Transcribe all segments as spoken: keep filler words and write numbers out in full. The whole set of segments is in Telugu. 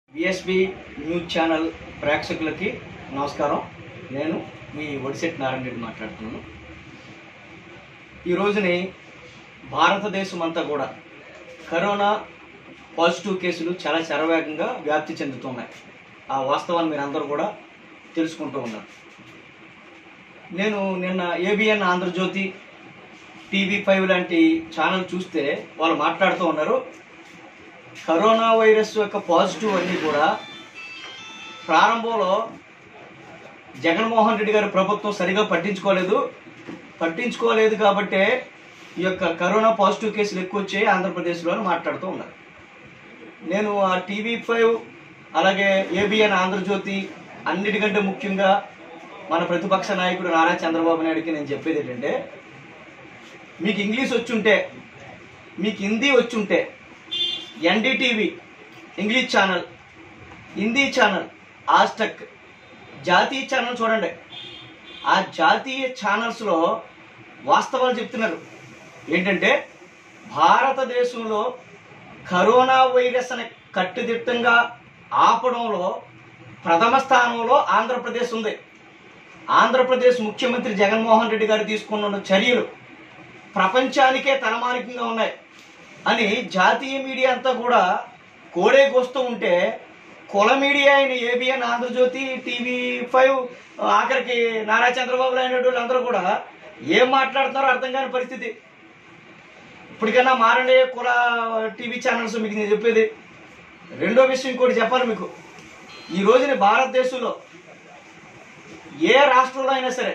విఎస్బి న్యూస్ ఛానల్ ప్రేక్షకులకి నమస్కారం. నేను మీ వడిశెట్టి నారాయణ రెడ్డి మాట్లాడుతున్నాను. ఈ రోజుని భారతదేశం అంతా కూడా కరోనా పాజిటివ్ కేసులు చాలా శరవేగంగా వ్యాప్తి చెందుతున్నాయి. ఆ వాస్తవాన్ని మీరు అందరూ కూడా తెలుసుకుంటూ ఉన్నారు. నేను నిన్న ఏబిఎన్ ఆంధ్రజ్యోతి, టీవీ ఫైవ్ లాంటి ఛానల్ చూస్తే వాళ్ళు మాట్లాడుతూ ఉన్నారు, కరోనా వైరస్ యొక్క పాజిటివ్ అన్నీ కూడా ప్రారంభంలో జగన్మోహన్ రెడ్డి గారి ప్రభుత్వం సరిగా పట్టించుకోలేదు పట్టించుకోలేదు కాబట్టే ఈ యొక్క కరోనా పాజిటివ్ కేసులు ఎక్కువ వచ్చాయి ఆంధ్రప్రదేశ్లో అని మాట్లాడుతూ ఉన్నారు. నేను ఆ టీవీ ఫైవ్ అలాగే ఏబిఎన్ ఆంధ్రజ్యోతి అన్నిటికంటే ముఖ్యంగా మన ప్రతిపక్ష నాయకుడు నారా చంద్రబాబు నాయుడికి నేను చెప్పేది ఏంటంటే, మీకు ఇంగ్లీష్ వచ్చుంటే, మీకు హిందీ వచ్చుంటే NDTV English channel, Hindi channel, Aajtak, జాతీయ ఛానల్ చూడండి. ఆ జాతీయ ఛానల్స్లో వాస్తవాలు చెప్తున్నారు. ఏంటంటే భారతదేశంలో కరోనా వైరస్ అనే కట్టుదిట్టంగా ఆపడంలో ప్రథమ స్థానంలో ఆంధ్రప్రదేశ్ ఉంది. ఆంధ్రప్రదేశ్ ముఖ్యమంత్రి జగన్మోహన్ రెడ్డి గారు తీసుకున్న చర్యలు ప్రపంచానికే తలమానికంగా ఉన్నాయి అని జాతీయ మీడియా అంతా కూడా కోడేకొస్తూ ఉంటే, కుల మీడియా అయిన ఏబిఎన్ ఆంధ్రజ్యోతి, టీవీ ఫైవ్, ఆఖరికి నారా చంద్రబాబు నాయుడు అందరూ కూడా ఏం మాట్లాడుతున్నారో అర్థం కాని పరిస్థితి. ఇప్పటికైనా మారండి కుల టీవీ ఛానల్స్. మీకు నేను చెప్పేది రెండో విషయం ఇంకోటి చెప్పాలి మీకు. ఈ రోజున భారతదేశంలో ఏ రాష్ట్రంలో అయినా సరే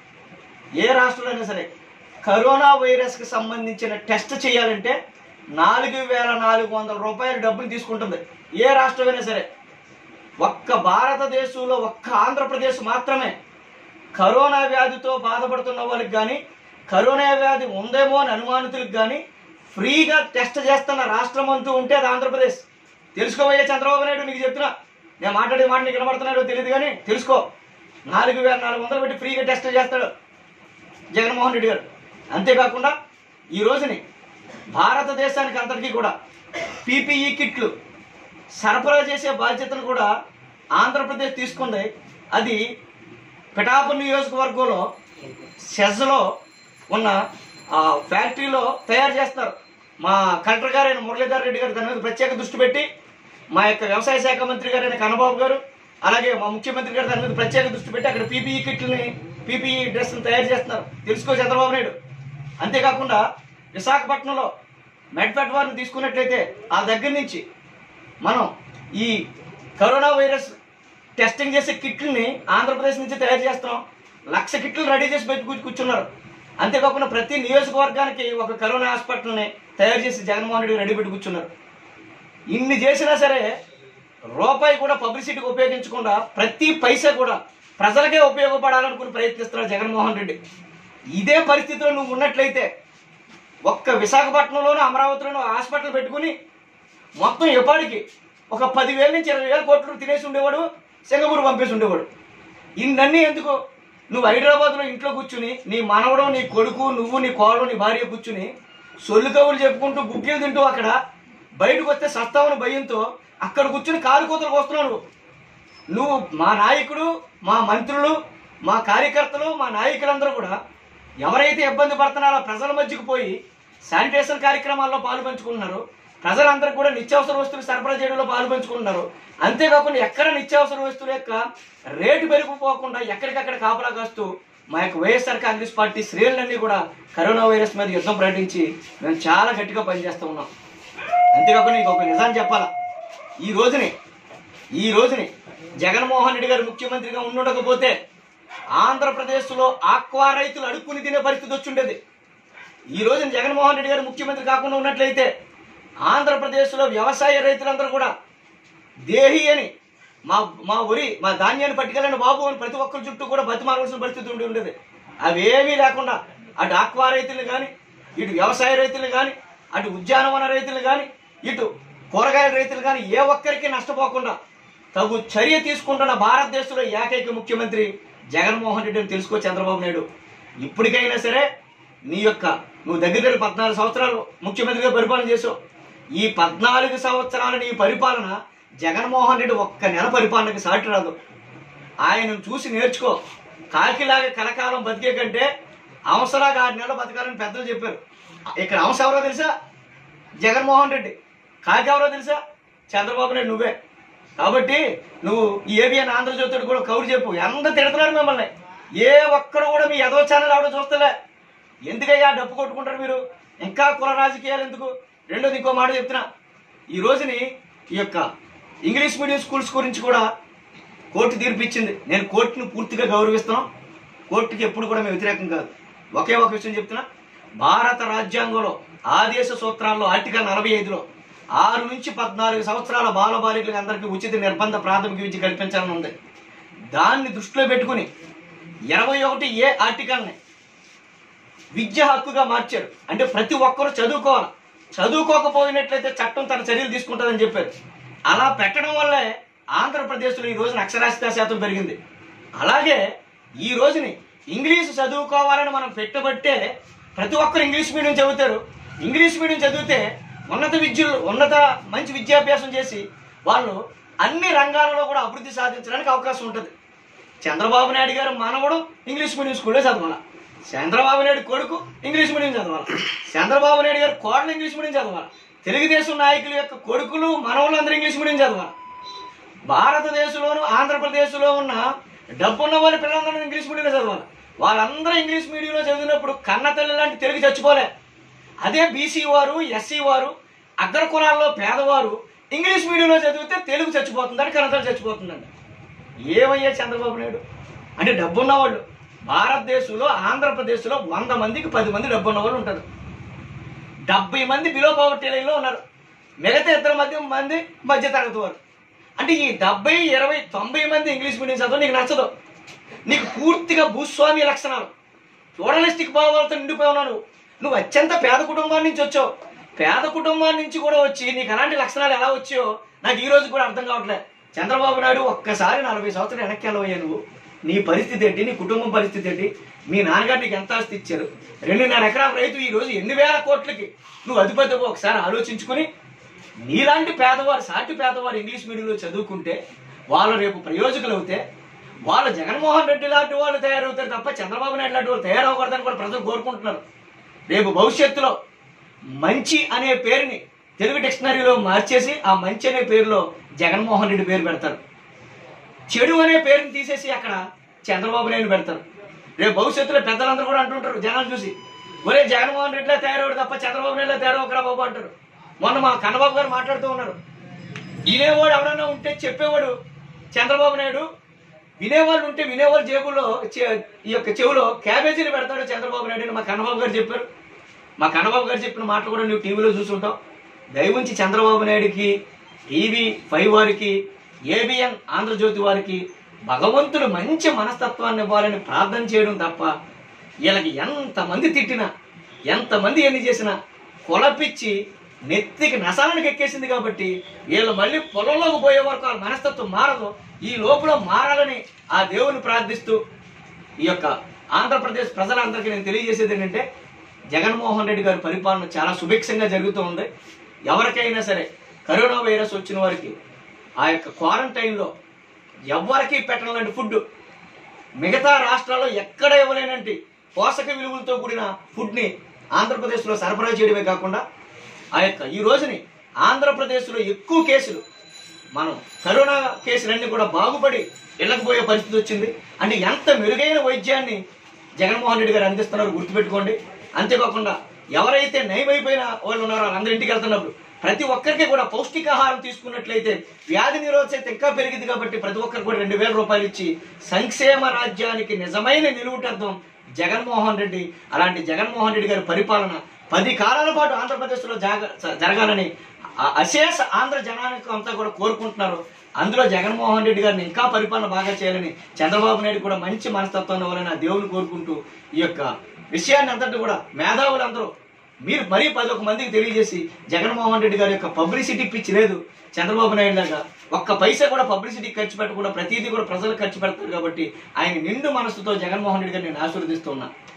ఏ రాష్ట్రంలో అయినా సరే కరోనా వైరస్కి సంబంధించిన టెస్ట్ చేయాలంటే నాలుగు వేల నాలుగు వందల రూపాయల డబ్బులు తీసుకుంటుంది ఏ రాష్ట్రమైనా సరే. ఒక్క భారతదేశంలో ఒక్క ఆంధ్రప్రదేశ్ మాత్రమే కరోనా వ్యాధితో బాధపడుతున్న వాళ్ళకి కానీ, కరోనా వ్యాధి ఉందేమో అని అనుమానితులకు కానీ ఫ్రీగా టెస్ట్ చేస్తున్న రాష్ట్రం అంటూ ఉంటే అది ఆంధ్రప్రదేశ్. తెలుసుకోబోయే చంద్రబాబు నాయుడు, నీకు చెప్తున్నా, నేను మాట్లాడే మాట నీకు వినబడుతున్నాడో తెలియదు కానీ తెలుసుకో. నాలుగు వేల నాలుగు వందలు పెట్టి ఫ్రీగా టెస్ట్ చేస్తాడు జగన్మోహన్ రెడ్డి గారు. అంతేకాకుండా ఈ రోజుని భారతదేశానికి అంతటికీ కూడా పీపీఈ కిట్లు సరఫరా చేసే బాధ్యతను కూడా ఆంధ్రప్రదేశ్ తీసుకుంది. అది పిఠాపురం నియోజకవర్గంలో సెజ్లో ఉన్న ఫ్యాక్టరీలో తయారు చేస్తారు. మా కలెక్టర్ గారైన మురళీధర్ రెడ్డి గారు దాని మీద ప్రత్యేక దృష్టి పెట్టి, మా యొక్క వ్యవసాయ శాఖ మంత్రి గారైన కన్నబాబు గారు, అలాగే మా ముఖ్యమంత్రి గారు దాని మీద ప్రత్యేక దృష్టి పెట్టి అక్కడ పీపీఈ కిట్లని, పీపీఈ డ్రెస్ని తయారు చేస్తున్నారు. తెలుసుకో చంద్రబాబు నాయుడు. అంతేకాకుండా విశాఖపట్నంలో మెడ్ఫెడ్ వారిని తీసుకున్నట్లయితే ఆ దగ్గర నుంచి మనం ఈ కరోనా వైరస్ టెస్టింగ్ చేసే కిట్లని ఆంధ్రప్రదేశ్ నుంచి తయారు చేస్తున్నాం. లక్ష కిట్లు రెడీ చేసి పెట్టి కూర్చున్నారు. అంతేకాకుండా ప్రతి నియోజకవర్గానికి ఒక కరోనా హాస్పిటల్ని తయారు చేసి జగన్మోహన్ రెడ్డి రెడీ పెట్టి కూర్చున్నారు. ఇన్ని చేసినా సరే రూపాయి కూడా పబ్లిసిటీకి ఉపయోగించకుండా ప్రతి పైసా కూడా ప్రజలకే ఉపయోగపడాలనుకుని ప్రయత్నిస్తున్నారు జగన్మోహన్ రెడ్డి. ఇదే పరిస్థితిలో నువ్వు ఉన్నట్లయితే ఒక్క విశాఖపట్నంలోనూ అమరావతిలోనూ హాస్పిటల్ పెట్టుకుని మొత్తం ఎప్పటికి ఒక పదివేల నుంచి ఇరవై వేల కోట్లు తినేసి ఉండేవాడు, సింగపూర్ పంపేసి ఉండేవాడు. ఇన్నన్నీ ఎందుకు? నువ్వు హైదరాబాద్లో ఇంట్లో కూర్చుని నీ మనవడు, నీ కొడుకు, నువ్వు, నీ కోడలు, నీ భార్య కూర్చుని సొల్లు కవులు చెప్పుకుంటూ గుగ్గిలు తింటూ అక్కడ బయటకు వస్తే సస్తావని భయంతో అక్కడ కూర్చుని కారు కూతురు వస్తున్నావు నువ్వు. నువ్వు మా నాయకుడు, మా మంత్రులు, మా కార్యకర్తలు, మా నాయకులందరూ కూడా ఎవరైతే ఇబ్బంది పడుతున్నారో ప్రజల మధ్యకు పోయి శానిటేషన్ కార్యక్రమాల్లో పాలు పంచుకుంటున్నారు. ప్రజలందరూ కూడా నిత్యావసర వస్తువులు సరఫరా చేయడంలో పాలు పంచుకుంటున్నారు. అంతేకాకుండా ఎక్కడ నిత్యావసర వస్తువుల యొక్క రేటు పెరిగిపోకుండా ఎక్కడికక్కడ కాపలా కాస్తూ మా యొక్క వైఎస్ఆర్ కాంగ్రెస్ పార్టీ శ్రేణులన్నీ కూడా కరోనా వైరస్ మీద యుద్ధం ప్రకటించి మేము చాలా గట్టిగా పనిచేస్తూ ఉన్నాం. అంతేకాకుండా నీకు ఒక నిజాన్ని చెప్పాలా. ఈ రోజుని ఈ రోజుని జగన్మోహన్ రెడ్డి గారు ముఖ్యమంత్రిగా ఉండకపోతే ఆంధ్రప్రదేశ్లో ఆక్వా రైతులు అడుక్కుని తినే పరిస్థితి వచ్చిండేది. ఈ రోజున జగన్మోహన్ రెడ్డి గారు ముఖ్యమంత్రి కాకుండా ఉన్నట్లయితే ఆంధ్రప్రదేశ్లో వ్యవసాయ రైతులందరూ కూడా దేహి అని మా మా ఊరి మా ధాన్యాన్ని పట్టుకెళ్ళండి బాబు అని ప్రతి ఒక్కరి చుట్టూ కూడా బతిమాలవలసిన పరిస్థితి ఉండి ఉండేది. అవేమీ లేకుండా అటు ఆక్వా రైతులు కానీ, ఇటు వ్యవసాయ రైతులు కానీ, అటు ఉద్యానవన రైతులు కానీ, ఇటు కూరగాయల రైతులు కానీ ఏ ఒక్కరికి నష్టపోకుండా తగు చర్య తీసుకుంటున్న భారతదేశంలో ఏకైక ముఖ్యమంత్రి జగన్మోహన్ రెడ్డి అని తెలుసుకో చంద్రబాబు నాయుడు. ఇప్పటికైనా సరే నీ యొక్క నువ్వు దగ్గర దగ్గర పద్నాలుగు సంవత్సరాలు ముఖ్యమంత్రిగా పరిపాలన చేసావు. ఈ పద్నాలుగు సంవత్సరాల నీ పరిపాలన జగన్మోహన్ రెడ్డి ఒక్క నెల పరిపాలనకి సాటి రాదు. ఆయనను చూసి నేర్చుకో. కాకిలాగా కలకాలం బతికే కంటే అంశలాగా ఆరు నెలలు బతకాలని పెద్దలు చెప్పారు. ఇక్కడ అంశ ఎవరో తెలుసా? జగన్మోహన్ రెడ్డి. కాకి ఎవరో తెలుసా? చంద్రబాబు నాయుడు, నువ్వే. కాబట్టి నువ్వు ఈ ఏబిఎన్ ఆంధ్రజ్యోతికి కూడా కౌరు చెప్పు. ఎంత తిడుతున్నారు మిమ్మల్ని. ఏ ఒక్కరు కూడా మీ ఎదో ఛానల్ ఎవడో చూస్తలే. ఎందుకయ్యా డబ్బు కొట్టుకుంటారు మీరు? ఇంకా కుల రాజకీయాలు ఎందుకు? రెండోది ఇంకో మాట చెప్తున్నా. ఈ రోజుని ఈ యొక్క ఇంగ్లీష్ మీడియం స్కూల్స్ గురించి కూడా కోర్టు తీర్పు ఇచ్చింది. నేను కోర్టును పూర్తిగా గౌరవిస్తున్నాం. కోర్టుకి ఎప్పుడు కూడా మేము వ్యతిరేకం కాదు. ఒకే ఒక విషయం చెప్తున్నా. భారత రాజ్యాంగంలో ఆదేశ సూత్రాల్లో ఆర్టికల్ నలభై ఐదులో ఆరు నుంచి పద్నాలుగు సంవత్సరాల బాలబాలికలకు అందరికీ ఉచిత నిర్బంధ ప్రాథమిక విద్య కల్పించాలని ఉంది. దాన్ని దృష్టిలో పెట్టుకుని ఇరవై ఒకటి ఏ ఆర్టికల్ని విద్య హక్కుగా మార్చారు. అంటే ప్రతి ఒక్కరూ చదువుకోవాలి. చదువుకోకపోయినట్లయితే చట్టం తన చర్యలు తీసుకుంటుందని చెప్పారు. అలా పెట్టడం వల్లే ఆంధ్రప్రదేశ్లో ఈ రోజున అక్షరాస్యత శాతం పెరిగింది. అలాగే ఈ రోజుని ఇంగ్లీష్ చదువుకోవాలని మనం పెట్టబట్టే ప్రతి ఒక్కరు ఇంగ్లీష్ మీడియం చదువుతారు. ఇంగ్లీష్ మీడియం చదివితే ఉన్నత విద్య ఉన్నత మంచి విద్యాభ్యాసం చేసి వాళ్ళు అన్ని రంగాలలో కూడా అభివృద్ధి సాధించడానికి అవకాశం ఉంటుంది. చంద్రబాబు నాయుడు గారు మనవడు ఇంగ్లీష్ మీడియం స్కూల్లో చదవాలి. చంద్రబాబు నాయుడు కొడుకు ఇంగ్లీష్ మీడియం చదవాలి. చంద్రబాబు నాయుడు గారు కోడలు ఇంగ్లీష్ మీడియం చదవాలి. తెలుగుదేశం నాయకుల యొక్క కొడుకులు మనవలు అందరూ ఇంగ్లీష్ మీడియం చదవాలి. భారతదేశంలోను ఆంధ్రప్రదేశ్లో ఉన్న డబ్బున్న వాళ్ళ పిల్లలందరూ ఇంగ్లీష్ మీడియంలో చదవాలి. వాళ్ళందరూ ఇంగ్లీష్ మీడియంలో చదివినప్పుడు కన్న తల్లి లాంటి తెలుగు చచ్చిపోలే. అదే బీసీ వారు, ఎస్సీ వారు, అగ్ర కులాల్లో పేదవారు ఇంగ్లీష్ మీడియంలో చదివితే తెలుగు చచ్చిపోతుందని, కన్నతల్లి చచ్చిపోతుందండి. ఏమయ్యా చంద్రబాబు నాయుడు అంటే డబ్బున్న వాళ్ళు. భారతదేశంలో ఆంధ్రప్రదేశ్లో వంద మందికి పది మంది డబ్బున్న వాళ్ళు ఉంటారు. డెబ్బై మంది బిలో పవర్టీ లైన్లో ఉన్నారు. మిగతా ఇద్దరు మధ్య మంది మధ్య తరగతి వారు. అంటే ఈ డెబ్బై ఇరవై తొంభై మంది ఇంగ్లీష్ మీడియం చదవడం నీకు నచ్చదు. నీకు పూర్తిగా భూస్వామి లక్షణాలు, జోడలిస్టిక్ భావాలతో నిండిపోయి ఉన్నావు. నువ్వు అత్యంత పేద కుటుంబాల నుంచి వచ్చావు. పేద కుటుంబాల నుంచి కూడా వచ్చి నీకు అలాంటి లక్షణాలు ఎలా వచ్చాయో నాకు ఈ రోజు కూడా అర్థం కావట్లేదు. చంద్రబాబు నాయుడు ఒక్కసారి నలభై సంవత్సరాలు వెనక్కి వెళ్ళవయ్యా. నువ్వు నీ పరిస్థితి ఏంటి? నీ కుటుంబం పరిస్థితి ఏంటి? మీ నాన్నగారు నీకు ఎంత ఆస్తి ఇచ్చారు? రెండున్నర ఎకరాల రైతు ఈ రోజు ఎన్ని వేల కోట్లకి నువ్వు అధిపతిగా ఒకసారి ఆలోచించుకుని నీలాంటి పేదవారు, సాటి పేదవారు ఇంగ్లీష్ మీడియంలో చదువుకుంటే వాళ్ళు రేపు ప్రయోజకులు అవుతే వాళ్ళు జగన్మోహన్ రెడ్డి లాంటి వాళ్ళు తయారవుతారు తప్ప చంద్రబాబు నాయుడు లాంటి వాళ్ళు తయారవకూడదని కూడా ప్రజలు కోరుకుంటున్నారు. రేపు భవిష్యత్తులో మంచి అనే పేరుని తెలుగు డిక్షనరీలో మార్చేసి ఆ మంచి అనే పేరులో జగన్మోహన్ రెడ్డి పేరు పెడతారు. చెడు అనే పేరుని తీసేసి అక్కడ చంద్రబాబు నాయుడు పెడతారు. రేపు భవిష్యత్తులో పెద్దలందరూ కూడా అంటుంటారు జనాలు చూసి, ఒరే జగన్మోహన్ రెడ్డిలా తయారవాడు తప్ప చంద్రబాబు నాయుడులా తయారవకరా బాబు అంటారు. మొన్న మా కన్నబాబు గారు మాట్లాడుతూ ఉన్నారు. వినేవాడు ఎవడన్నా ఉంటే చెప్పేవాడు చంద్రబాబు నాయుడు, వినేవాళ్ళు ఉంటే వినేవాళ్ళు జేబుల్లో ఈ యొక్క చెవులో క్యాబేజీలు పెడతాడు చంద్రబాబు నాయుడు అని మా కన్నబాబు గారు చెప్పారు. మా కన్నబాబు గారు చెప్పిన మాటలు కూడా నువ్వు టీవీలో చూసుంటావు. దయవుంచి చంద్రబాబు నాయుడికి, టీవీ ఫైవ్ వారికి, ఏబిఎన్ ఆంధ్రజ్యోతి వారికి భగవంతుడు మంచి మనస్తత్వాన్ని ఇవ్వాలని ప్రార్థన చేయడం తప్ప వీళ్ళకి ఎంతమంది తిట్టినా, ఎంతమంది ఎన్ని చేసినా కొలపిచ్చి నెత్తికి నసానికి ఎక్కేసింది. కాబట్టి వీళ్ళు మళ్ళీ పొలంలోకి పోయే వరకు వాళ్ళ మనస్తత్వం మారదు. ఈ లోపల మారాలని ఆ దేవుని ప్రార్థిస్తూ ఈ యొక్క ఆంధ్రప్రదేశ్ ప్రజలందరికీ నేను తెలియజేసేది ఏంటంటే, జగన్మోహన్ రెడ్డి గారి పరిపాలన చాలా సుభిక్షంగా జరుగుతూ ఉంది. ఎవరికైనా సరే కరోనా వైరస్ వచ్చిన వారికి ఆ యొక్క క్వారంటైన్లో ఎవరికి పెట్టాలంటే ఫుడ్ మిగతా రాష్ట్రాల్లో ఎక్కడ ఇవ్వలేనంటి పోషక విలువలతో కూడిన ఫుడ్ని ఆంధ్రప్రదేశ్లో సరఫరా చేయడమే కాకుండా ఆ యొక్క ఈ రోజుని ఆంధ్రప్రదేశ్లో ఎక్కువ కేసులు, మనం కరోనా కేసులన్నీ కూడా బాగుపడి ఇళ్ళకు పోయే పరిస్థితి వచ్చింది. అంటే ఎంత మెరుగైన వైద్యాన్ని జగన్మోహన్ రెడ్డి గారు అందిస్తున్నారు గుర్తుపెట్టుకోండి. అంతేకాకుండా ఎవరైతే నయమైపోయిన వాళ్ళు ఉన్నారో వాళ్ళందరూ ఇంటికి వెళ్తున్నప్పుడు ప్రతి ఒక్కరికి కూడా పౌష్టికాహారం తీసుకున్నట్లయితే వ్యాధి నిరోధశక్తి ఇంకా పెరిగింది. కాబట్టి ప్రతి ఒక్కరికి కూడా రెండు వేల రూపాయలు ఇచ్చి సంక్షేమ రాజ్యానికి నిజమైన నిలువుటర్థం జగన్మోహన్ రెడ్డి. అలాంటి జగన్మోహన్ రెడ్డి గారి పరిపాలన పది కాలాల పాటు ఆంధ్రప్రదేశ్లో జరగ జరగాలని అశేష ఆంధ్ర జనానికి అంతా కూడా కోరుకుంటున్నారు. అందులో జగన్మోహన్ రెడ్డి గారిని ఇంకా పరిపాలన బాగా చేయాలని, చంద్రబాబు నాయుడు కూడా మంచి మనస్తత్వాన్ని ఇవ్వాలని ఆ దేవుని కోరుకుంటూ ఈ యొక్క విషయాన్ని అంతటి కూడా మేధావులందరూ మీరు మరీ పది ఒక మందికి తెలియజేసి జగన్మోహన్ రెడ్డి గారి యొక్క పబ్లిసిటీ పిచ్చి లేదు. చంద్రబాబు నాయుడు లాగా ఒక్క పైసా కూడా పబ్లిసిటీ ఖర్చు పెట్టకుండా ప్రతిదీ కూడా ప్రజలకు ఖర్చు పెడతారు. కాబట్టి ఆయన నిండు మనసుతో జగన్మోహన్ రెడ్డి గారిని నేను ఆశీర్వదిస్తున్నా.